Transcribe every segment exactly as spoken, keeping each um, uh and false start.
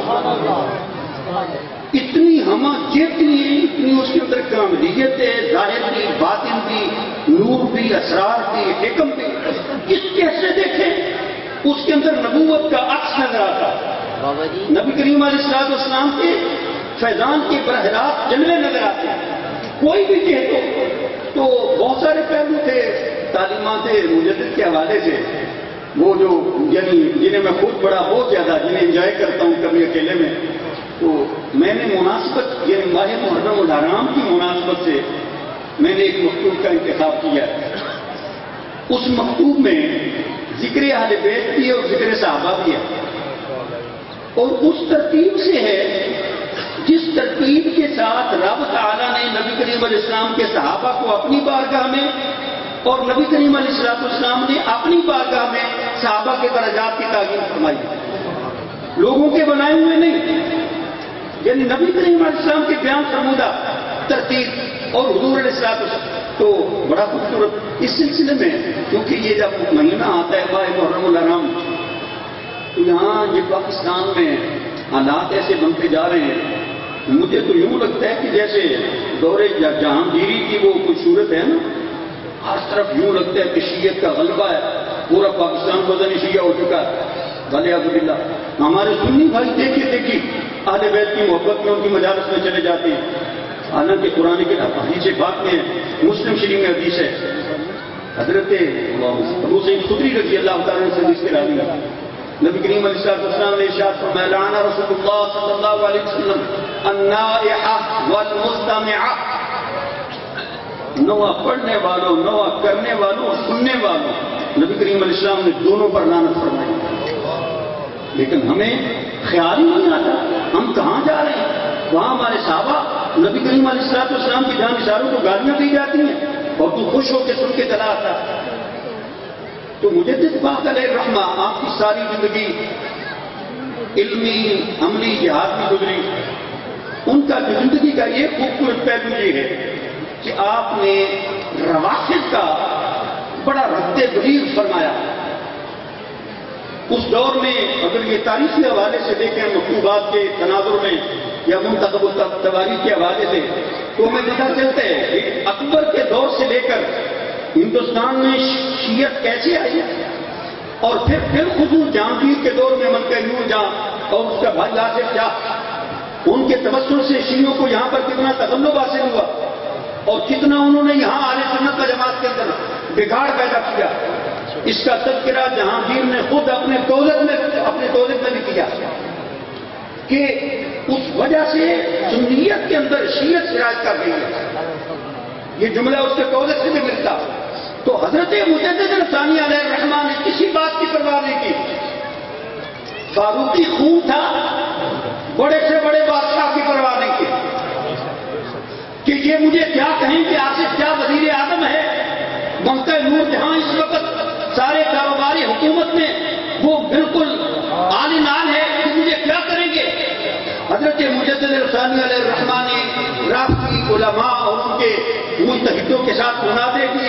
اتنی ہما چیتنی ہے، اتنی اس کے اندر کاملیت ہے، ظاہر بھی، باطن بھی، نور بھی، اسرار بھی، حکم بھی. اس کیسے دیکھیں اس کے اندر نبوت کا عکس نظر آتا. نبی کریم علیہ الصلوۃ والسلام کے فیضان کے براہ راست جلوے نظر آتے ہیں. کوئی بھی کہتے تو بہت سارے پہلو تھے تعلیمات مجدد کے حوالے سے، وہ جو یعنی جنہیں میں خود بڑا بہت زیادہ جنہیں انجوائے کرتا ہوں کبھی اکیلے میں. تو میں نے مناسبت یعنی ماہ محرم الحرام کی مناسبت سے میں نے ایک مکتوب کا انتخاب کیا. اس مکتوب میں ذکر اہل بیت بھی ہے اور ذکر صحابہ بھی ہے، اور اس ترتیب سے ہے جس ترتیب کے ساتھ رب تعالیٰ نے نبی کریم علیہ السلام کے صحابہ کو اپنی بارگاہ میں اور نبی کریم علیہ الصلوۃ والسلام نے اپنی بارگاہ میں صحابہ کے درجات کی تعین فرمائی. لوگوں کے بنائے ہوئے نہیں، یعنی نبی کریم علیہ السلام کے بیان فرمودہ ترتیب اور حضور علیہ الصلوۃ والسلام. تو بڑا خوبصورت اس سلسلے میں، کیونکہ یہ جب مہینہ آتا ہے ماہ محرم الحرام، تو یہاں یہ پاکستان میں حالات ایسے بنتے جا رہے ہیں. مجھے تو یوں لگتا ہے کہ جیسے دور جہانگیری کی وہ کوئی صورت ہے نا، ہر طرف یوں لگتا ہے کہ شیعت کا غلبہ ہے، پورا پاکستان مدنی شیعہ ہو چکا ہے. والعیاذ باللہ. ہمارے سنی بھائی دیکھیے دیکھیے اہل بیت کی محبت میں ان کی مجالس میں چلے جاتے ہیں، حالانکہ قرآن کے حدیث پاک میں مسلم شریف میں حدیث ہے، حضرت ابو سعید خدری رضی اللہ تعالیٰ سے حدیث کے راوی ہے. نبی کریم علیہ الصلوۃ والسلام نے ارشاد فرمایا لعن رسول اللہ صلی اللہ علیہ وسلم النائحہ والمستمعہ. نوح پڑھنے والوں، نوح کرنے والوں اور سننے والوں، نبی کریم علیہ السلام نے دونوں پر لعنت فرمائی. لیکن ہمیں خیال ہی نہیں آتا ہم کہاں جا رہے ہیں. وہاں ہمارے صحابہ نبی کریم علیہ الصلوۃ والسلام کی جان نثاروں کو گالیاں دی جاتی ہیں اور تو خوش ہو کے سن کے چلا آتا. تو مجدد پاک علیہ الرحمہ آپ کی ساری زندگی علمی عملی جہاد میں گزری. ان کا زندگی کا یہ خوبصورت پہلو یہ ہے کہ آپ نے روافض کا بڑا رد بلیغ فرمایا. اس دور میں اگر یہ تاریخی حوالے سے دیکھیں مکتوبات کے تناظر میں یا منتخب تواریخ کے حوالے سے، تو ہمیں پتہ چلتا ہے کہ اکبر کے دور سے لے کر ہندوستان میں شیعت کیسے آئی اور پھر پھر خصوص جہانگیر کے دور میں ملکہ نور جہاں اور اس کا بھائی آصف شاہ، ان کے توسل سے شیعوں کو یہاں پر کتنا تغلب حاصل ہوا اور کتنا انہوں نے یہاں اہل سنت و جماعت کے اندر بگاڑ پیدا کیا. اس کا تذکرہ جہانگیر نے خود اپنے دولت میں اپنے دولت میں بھی کیا کہ اس وجہ سے سنیت کے اندر شیعت سراج کر رہی ہے. یہ جملہ اس کے دولت سے بھی ملتا. تو حضرت مجدد ثانی علیہ الرحمہ نے کسی بات کی پرواہ نہیں کی. فاروقی خون تھا، بڑے سے بڑے بادشاہ کی پرواہ نہیں کی کہ یہ مجھے کیا کہیں کہ آصف کیا وزیر اعظم ہے. ممتا نور جہاں اس وقت سارے کاروباری حکومت میں وہ بالکل آل نال ہے کہ مجھے کیا کریں گے. حضرت مجدد ثانی علیہ الرحمہ نے رافضی علماء اور ان کے مجتہدوں کے ساتھ مناظرے کیے،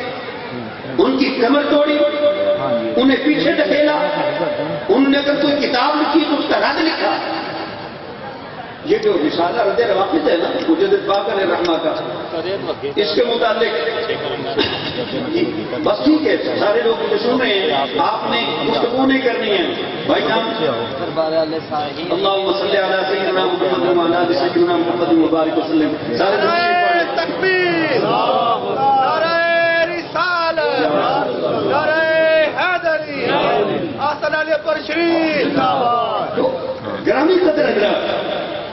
ان کی کمر توڑی، انہیں پیچھے دھکیلا. انہوں نے اگر کوئی کتاب لکھی تو اس کا رد لکھا. یہ جو رسالہ رد روافض ہے نا مجدد پاک علیہ الرحمہ کا، اس کے متعلق بس ٹھیک ہے سارے لوگ مجھے سن رہے ہیں، آپ نے گفتگو نہیں کرنی ہے بھائی جان. اللہم صلی علی سیدنا محمد وعلی آل سیدنا محمد مبارک وسلم. سارے لوگ تکبیر، نعرہ رسالت، نعرہ حیدری، آسن علی پر شریف. گرامی قدر حضرات،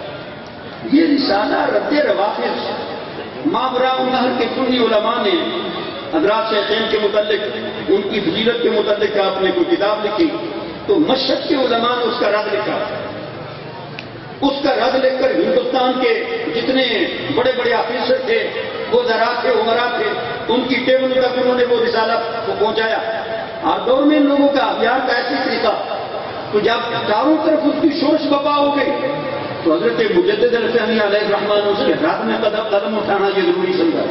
یہ رسالہ رد روافض ماوراء النہر کے سنی علماء نے حضرات شیخین کے متعلق ان کی فضیلت کے متعلق آپ نے کوئی کتاب لکھی تو مشرق کے علماء نے اس کا رد لکھا. اس کا رد لکھ کر ہندوستان کے جتنے بڑے بڑے آفیسر تھے، وہ وزراء تھے، عمراء تھے، ان کی ٹیبل تک انہوں نے وہ رسالہ کو پہنچایا. ہر دور میں ان لوگوں کا اختیار کا ایسی طریقہ. تو جب چاروں طرف اس کی شورش بپا ہو گئی تو حضرت مجدد ثانی علیہ الرحمہ نے اس کے رات میں قدم قدم اٹھانا یہ ضروری سمجھا.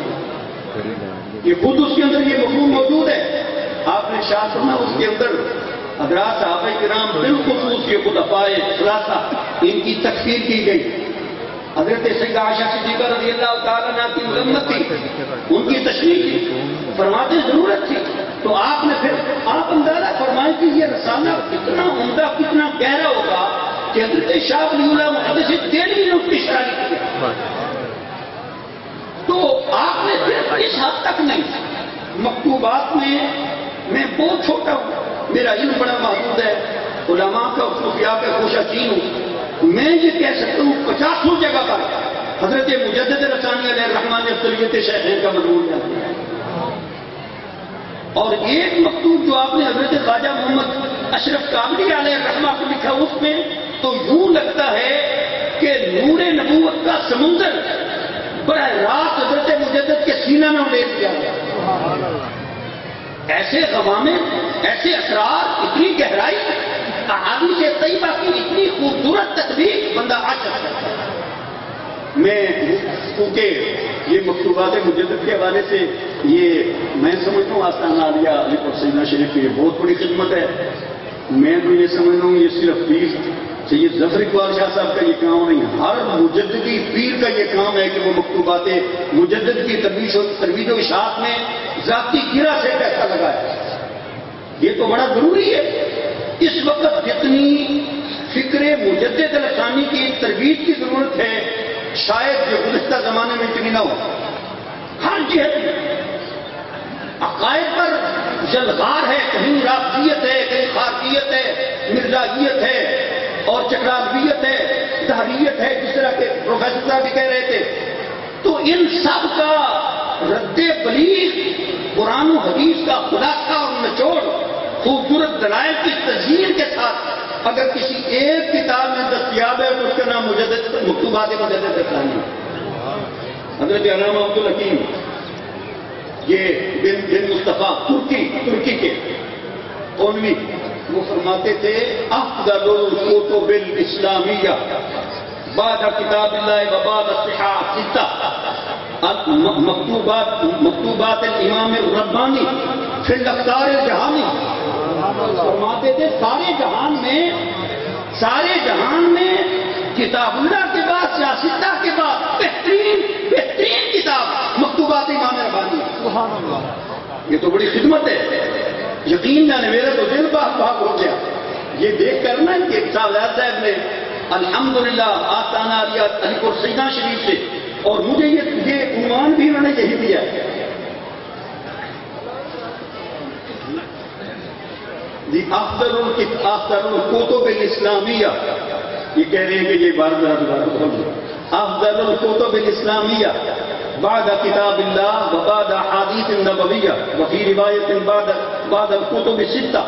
یہ خود اس کے اندر یہ مفہوم موجود ہے. آپ نے شاہ سنا اس کے اندر حضرات صحابہ کرام بالخصوص یہ خلفائے ثلاثہ ان کی تکفیر کی گئی. حضرت سیدہ عائشہ صدیقہ رضی اللہ تعالیٰ عنہ کی مذمت تھی, ان کی تشریح کی, فرماتے ضرورت تھی. تو آپ نے پھر آپ اندازہ فرمائیں کہ یہ رسالہ کتنا عمدہ کتنا گہرا ہوگا کہ حضرت شاہ ولی اللہ محدث دہلوی نے اس کی شرح کی. تو آپ نے صرف اس حد تک نہیں, مکتوبات میں میں بہت چھوٹا ہوں, میرا علم بڑا محدود ہے, علماء کا صوفیاء کا کوشہ چین ہوں, میں یہ کہہ سکتا ہوں پچاسوں جگہ پر حضرت مجدد رسانی علیہ الرحمٰن نے افضلیت شیخین کا مضمون ہے. اور ایک مکتوب جو آپ نے حضرت خواجہ محمد اشرف کاملی علیہ الرحمٰ کو لکھا, اس میں تو یوں لگتا ہے کہ نور نبوت کا سمندر براہ راست حضرت مجدد کے سینہ میں اڑیل دیا گیا. ایسے غوامض, ایسے اسرار, اتنی گہرائی, احادیث طیبہ کی اتنی خوبصورت تطبیق بندہ عاشق ہے. میں کیونکہ یہ مکتوبات مجدد کے حوالے سے یہ میں سمجھتا ہوں آستانہ عالیہ علی پور سیدنا شریف کی یہ بہت بڑی خدمت ہے. میں تو یہ سمجھتا ہوں یہ صرف پیر سید ظفر اقبال شاہ صاحب کا یہ کام نہیں, ہر مجددی پیر کا یہ کام ہے کہ وہ مکتوبات مجدد کی ترویج و اشاعت میں ذاتی گرہ سے پیسہ لگائے. یہ تو بڑا ضروری ہے. اس وقت جتنی فکر مجدد رسانی کی ترویج کی ضرورت ہے شاید یہ گزشتہ زمانے میں اتنی نہ ہو. ہر جہت میں عقائد پر جلغار ہے, کہیں رافضیت ہے, کہیں خارجیت ہے, مرزائیت ہے اور چکرالویت ہے, دہریت ہے, جس طرح کے پروفیسر صاحب بھی کہہ رہے تھے. تو ان سب کا رد بلیغ قرآن و حدیث کا خلاصہ اور نچوڑ خوبصورت دلائل کی تزئین کے ساتھ اگر کسی ایک کتاب میں دستیاب ہے تو اس کا نام مجدد مکتوبات مجدد رسانی ہے. حضرت علامہ عبدالحکیم یہ بن بن مصطفیٰ ترکی ترکی کے قونوی, وہ فرماتے تھے افضل الکتب الاسلامیہ بعد کتاب اللہ و بعد الصحاح ستہ مکتوبات مکتوبات الامام الربانی فی الاقطار الجہانی. فرماتے تھے سارے جہان میں سارے جہان میں کتاب اللہ کے بعد سیاستہ کے بعد بہترین بہترین کتاب مکتوبات امام ربانی. سبحان اللہ, یہ تو بڑی خدمت ہے. یقین جانے میرا تو دل باغ باغ ہو گیا یہ دیکھ کر نا کہ صاحب صاحب نے الحمدللہ آستانہ عالیہ علی پور سیدنا شریف سے, اور مجھے یہ یہ عنوان بھی انہوں نے یہی دیا ہے دی افضل افضل الکتب الاسلامیہ. یہ کہہ رہے ہیں کہ یہ بار بار دوبارہ افضل الکتب الاسلامیہ بعد کتاب اللہ و بعد احادیث النبویہ وفی روایت بعد بعد الکتب الستہ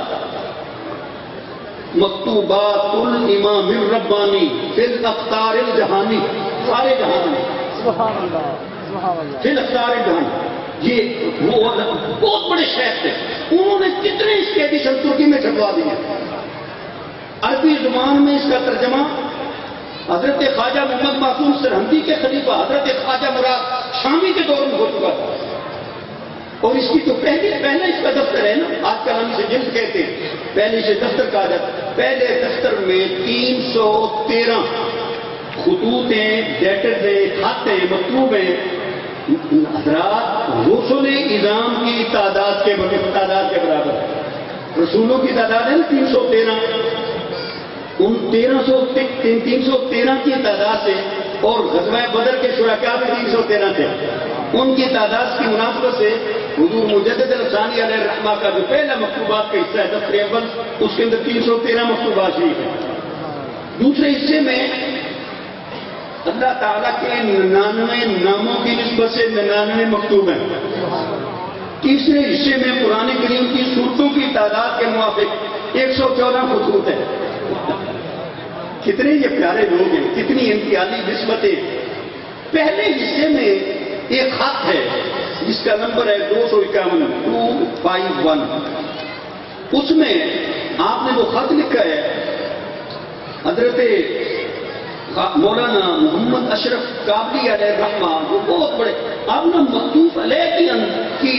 مکتوبات الامام الربانی فی الاقطار الجہانی. سارے جہان میں سبحان اللہ, سبحان اللہ, فی الاقطار الجہانی. یہ وہ بہت بڑے شیخ تھے, انہوں نے کتنے اس کے ایڈیشن ترکی میں چھپوا دیے. عربی زبان میں اس کا ترجمہ حضرت خواجہ محمد معصوم سرہندی کے خلیفہ حضرت خواجہ مراد شامی کے دور میں ہو چکا تھا. اور اس کی تو پہلے پہلے اس کا دفتر ہے نا, آج کل ہم اسے جلد کہتے ہیں, پہلے اسے دفتر کہا جاتا. پہلے دفتر میں تین سو تیرہ خطوط ہیں, لیٹرز ہیں, خط ہیں, مطلوب ہیں. حضرات رسول اعظام کی تعداد کے تعداد کے برابر ہے. رسولوں کی تعداد ہے نا تین سو تیرہ, ان تیرہ سو تین سو تیرہ کی تعداد سے, اور غزوہ بدر کے شرکاء بھی تین سو تیرہ تھے, ان کی تعداد کی مناسبت سے حضور مجدد رسانی علیہ الرحمہ کا جو پہلا مکتوبات کا حصہ ہے دفتر اول, اس کے اندر تین سو تیرہ مکتوبات شریف ہیں. دوسرے حصے میں اللہ تعالیٰ کے ننانوے ناموں کی نسبت سے ننانوے مکتوب ہیں. تیسرے حصے میں قرآن کریم کی سورتوں کی تعداد کے موافق ایک سو چودہ خطوط ہیں. کتنے یہ پیارے لوگ ہیں, کتنی ان کی عالی نسبتیں. پہلے حصے میں ایک خط ہے جس کا نمبر ہے دو سو اکیاون ٹو فائیو ون. اس میں آپ نے وہ خط لکھا ہے حضرت مولانا محمد اشرف کابلی علیہ الرحمہ, وہ بہت بڑے آپ نے مکتوب علیہ کی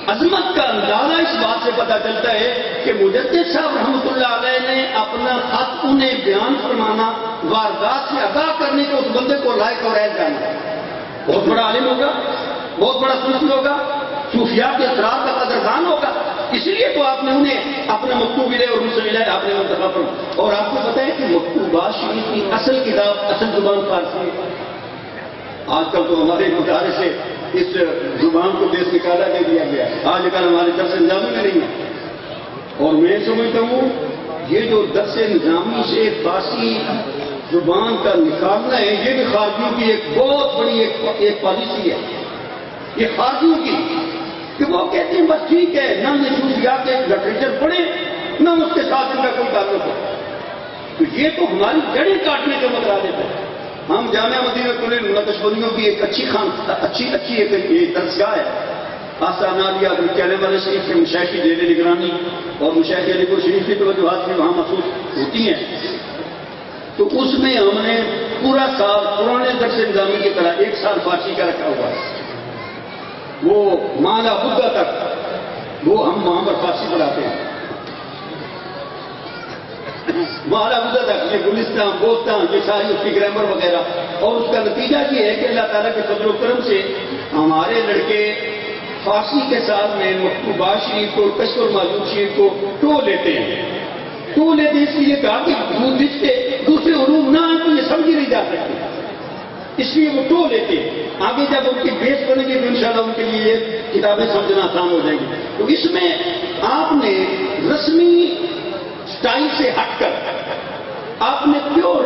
عظمت کا اندازہ اس بات سے پتہ چلتا ہے کہ مجدد صاحب رحمۃ اللہ علیہ نے اپنا خط انہیں بیان فرمانا، واردات سے آگاہ کرنے کے اس بندے کو لائق اور عید جانا، بہت بڑا عالم ہوگا، بہت بڑا صوفی ہوگا، صوفیات کے اسرار کا قدردان ہوگا، اس لیے تو آپ نے انہیں اپنا مکتوب لے اور رسل لے آپ نے منتخب کر۔ اور آپ کو پتہ ہے کہ مکتوبات شریف کی اصل کتاب اصل زبان فارسی ہے۔ آج کل تو ہمارے مدارے سے اس زبان کو دیش نکالا دے دیا گیا، آج کل ہمارے درس نظامی میں نہیں ہے۔ اور میں سمجھتا ہوں یہ جو درس نظامی سے فارسی زبان کا نکالنا ہے، یہ بھی خارجیوں کی ایک بہت بڑی ایک پالیسی ہے، یہ خارجیوں کی، کہ وہ کہتے ہیں بس ٹھیک ہے، نہ یہ صوفیات کے لٹریچر پڑھے نہ اس کے ساتھ ان کا کوئی تعلق ہو، تو یہ تو ہماری جڑیں کاٹنے کا مطلب دیتا ہے۔ ہم جامعہ مدینہ کلل نقشبندیوں کی ایک اچھی خان اچھی اچھی ایک درسگاہ ہے، آستانہ عالیہ کہنے والے شریف کے مشائخ کی زیر نگرانی اور مشائخ علی پور شریف کی توجہات میں وہاں محسوس ہوتی ہیں، تو اس میں ہم نے پورا سال پرانے درس نظامی کی طرح ایک سال فارسی کا رکھا ہوا ہے، وہ مالا بدھا تک وہ ہم وہاں پر فارسی پڑھاتے ہیں، مالا بدھا تک یہ گلستان بوستان یہ ساری اس کی گرامر وغیرہ، اور اس کا نتیجہ یہ ہے کہ اللہ تعالیٰ کے فضل و کرم سے ہمارے لڑکے فارسی کے ساتھ میں مکتوبات شریف کو کشف اور معجوب شریف کو ٹو لیتے ہیں، ٹو لیتے اس لیے کہا کہ جس کے دوسرے علوم نہ آئیں تو یہ سمجھی نہیں جا سکتی، اس لیے وہ ٹو لیتے ہیں، آگے جب ان کی بیس بنے گی تو انشاءاللہ ان کے لیے یہ کتابیں سمجھنا آسان ہو جائیں گی۔ تو اس میں آپ نے رسمی سٹائل سے ہٹ کر آپ نے پیور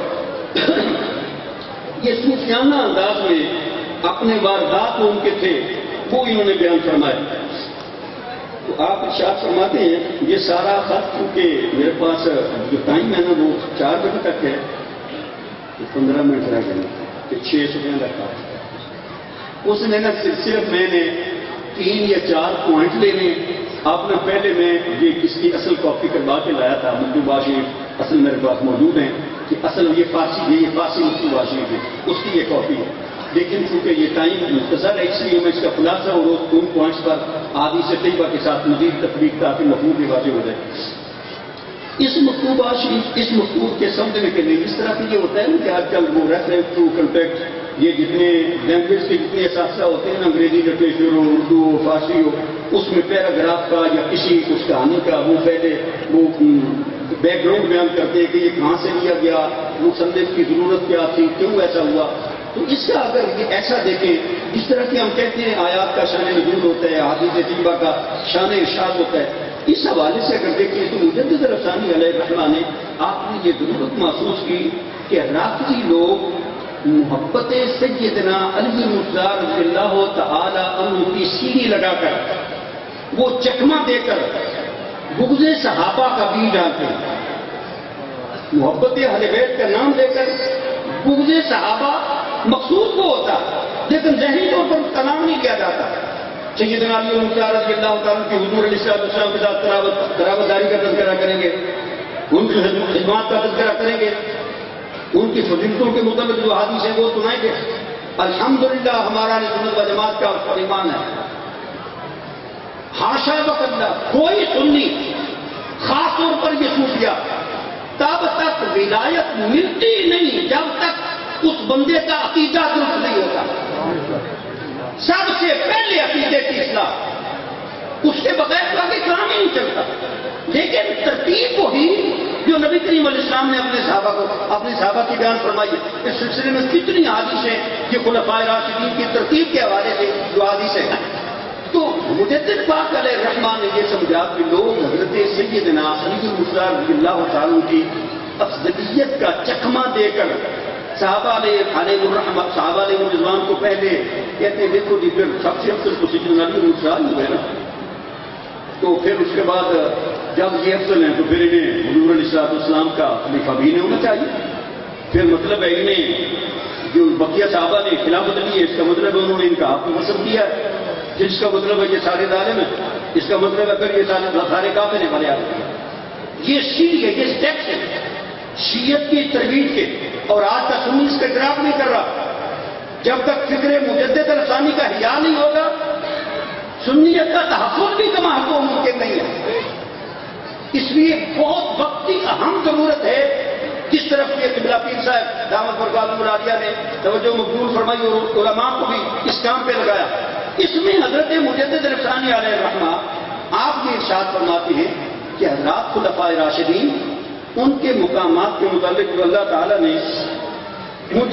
یہ صوفیانہ انداز میں اپنے واردات ان کے تھے وہ انہوں نے بیان فرمائے۔ تو آپ ارشاد فرماتے ہیں یہ سارا خط کیونکہ میرے پاس جو ٹائم ہے نا وہ چار بجے تک ہے، پندرہ منٹ رہ گئے کہ چھ سیکنڈ رکھا، اس میں نا صرف میں نے تین یا چار پوائنٹ لینے، آپ نے پہلے میں یہ کس کی اصل کاپی کروا کے لایا تھا، مکتوبات شریف اصل میرے پاس موجود ہیں کہ اصل یہ فارسی ہے، یہ فارسی مکتوبات شریف ہے، اس کی یہ کاپی ہے، لیکن چونکہ یہ ٹائم مختصر ہے اس لیے میں اس کا خلاصہ اور ان پوائنٹس پر آدھی سے طیبہ کے ساتھ مزید تفریق تاکہ مفہوم بھی واضح ہو جائے۔ اس مکتوبات شریف اس مکتوب کے سمجھنے کے لیے اس طرح سے یہ ہوتا ہے کہ آج کل وہ ریفرنس ٹو کنٹیکٹ یہ جتنے لینگویج کے جتنے اساتذہ ہوتے ہیں انگریزی لٹریچر ہو، اردو ہو، فارسی ہو، اس میں پیراگراف کا یا کسی اس کہانی کا وہ پہلے وہ بیک گراؤنڈ بیان کرتے ہیں کہ یہ کہاں سے لیا گیا، مصنف کی ضرورت کیا تھی، کیوں ایسا ہوا۔ تو اس کا اگر یہ ایسا دیکھیں جس طرح کہ ہم کہتے ہیں آیات کا شان نزول ہوتا ہے، حدیث طیبہ کا شان ارشاد ہوتا ہے، اس حوالے سے اگر دیکھیں تو مجدد رفسانی علیہ الرحمہ نے آپ نے یہ ضرورت محسوس کی کہ رافضی لوگ محبت سیدنا علی مرتضیٰ رضی اللہ تعالی عنہ کی سیڑھی لگا کر وہ چکمہ دے کر بغض صحابہ کا بیج ڈالتے ہیں، محبت اہل بیت کا نام لے کر بغض صحابہ مقصود وہ ہوتا لیکن ذہنی طور پر تنام نہیں کیا جاتا۔ سیدنا علی مرتضیٰ رضی اللہ تعالیٰ کی حضور علیہ السلام کے ساتھ قرابت داری کا تذکرہ کریں گے، ان کی خدمات کا تذکرہ کریں گے، ان کی فضیلتوں کے متعلق جو حدیث ہے وہ سنائیں گے۔ الحمدللہ ہمارا اہل سنت و جماعت کا ایمان ہے، حاشا وکلا کوئی سنی خاص طور پر یہ صوفیہ تب تک ولایت ملتی نہیں جب تک اس بندے کا عقیدہ درست نہیں ہوتا۔ سب سے پہلے عقیدے کی اصلاح، اس کے بغیر تو آگے کام ہی نہیں چلتا۔ لیکن ترتیب وہی جو نبی کریم علیہ السلام نے اپنے صحابہ کو اپنے صحابہ کی بیان فرمائی ہے۔ اس سلسلے میں کتنی حدیث ہیں کہ خلفائے راشدین کی ترتیب کے حوالے سے جو حدیث ہے، تو مجدد پاک علیہ الرحمہ نے یہ سمجھا کہ لوگ حضرت سیدنا علی مرتضیٰ رضی اللہ تعالیٰ کی افضلیت کا چکمہ دے کر صحابہ علیہ الرحمہ صحابہ علیہ الرضوان کو پہلے کہتے ہیں دیکھو جی پھر سب سے افضل تو سیدنا علی مرتضیٰ ہی ہے نا، تو پھر اس کے بعد جب یہ افضل ہیں تو پھر انہیں حضور علیہ السلام کا خلیفہ بھی نہیں ہونا چاہیے۔ پھر مطلب ہے انہیں جو بقیہ صحابہ نے خلافت لی ہے، اس کا مطلب ہے انہوں نے ان کا آپ کو مسئلہ دیا ہے، جس کا مطلب ہے یہ سارے ظالم ہیں، اس کا مطلب ہے پھر یہ سارے سارے کافر ہیں ہمارے آپ۔ یہ شیعہ ہے، یہ سیکٹ ہے شیعت کی ترویج کے، اور آج تک سنی اس کا اعتراف نہیں کر رہا۔ جب تک فکر مجدد رفسانی کا حیا نہیں ہوگا سنیت کا تحفظ بھی کما حقوق ممکن نہیں ہے. اس لیے بہت وقت کی اہم ضرورت ہے. جس طرف یہ قبلہ پیر صاحب دعوت برکات مرادیہ نے توجہ مقبول فرمائی اور علماء کو بھی اس کام پہ لگایا. اس میں حضرت مجدد رفسانی علیہ الرحمہ آپ یہ ارشاد فرماتے ہیں کہ حضرات خلفائے راشدین ان کے مقامات کے متعلق جو اللہ تعالیٰ نے مجھ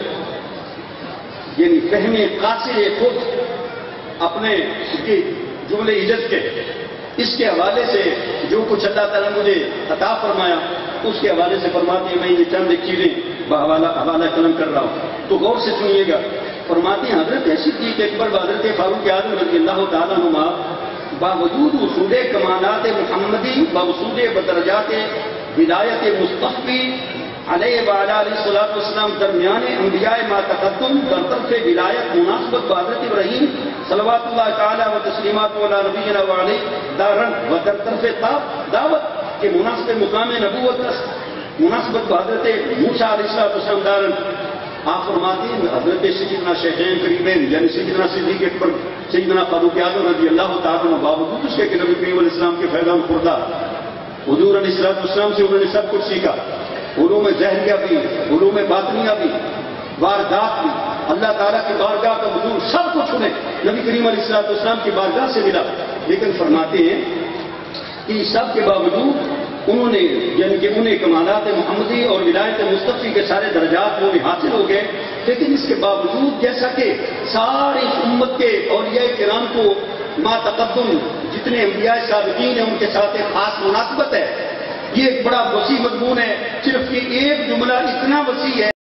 یعنی فہم قاصر خود اپنے جملے عزت کے اس کے حوالے سے جو کچھ اللہ تعالیٰ نے مجھے عطا فرمایا اس کے حوالے سے فرماتے ہیں میں یہ چند ایک چیزیں بحوالہ حوالہ قلم کر رہا ہوں تو غور سے سنیے گا. فرماتے ہیں حضرت صدیق اکبر حضرت فاروق اعظم رضی اللہ تعالیٰ عنہما باوجود اصول کمالات محمدی باوجود بدرجات ولایت مصطفی علیہ وعلیہ الصلوۃ والسلام درمیان انبیاء ما تقدم در طرف ولایت مناسبت حضرت ابراہیم صلوات اللہ تعالی و تسلیمات علی نبینا وعلیہ دارن و در طرف دعوت کے مناسب مقام نبوت مناسبت حضرت موسیٰ علیہ السلام دارن. آپ فرماتے ہیں حضرت سیدنا شیخین کریمین یعنی سیدنا صدیق اکبر سیدنا فاروق اعظم رضی اللہ تعالیٰ عنہ باوجود اس کے کہ نبی کریم علیہ السلام کے فیضان خوردہ حضور علیہ السلام سے انہوں نے سب کچھ سیکھا. علوم ظاہریہ بھی علوم باطنیہ بھی واردات بھی اللہ تعالیٰ کی بارگاہ کا حضور سب کچھ انہیں نبی کریم علیہ السلام کی بارگاہ سے ملا. لیکن فرماتے ہیں کہ سب کے باوجود انہوں نے یعنی کہ انہیں کمالات محمدی اور ولایت مصطفی کے سارے درجات وہ بھی حاصل ہو گئے. لیکن اس کے باوجود جیسا کہ ساری امت کے اولیاء کرام کو ما تقدم جتنے انبیاء سابقین ہیں ان کے ساتھ ایک خاص مناسبت ہے. یہ ایک بڑا وسیع مضمون ہے. صرف کہ ایک جملہ اتنا وسیع ہے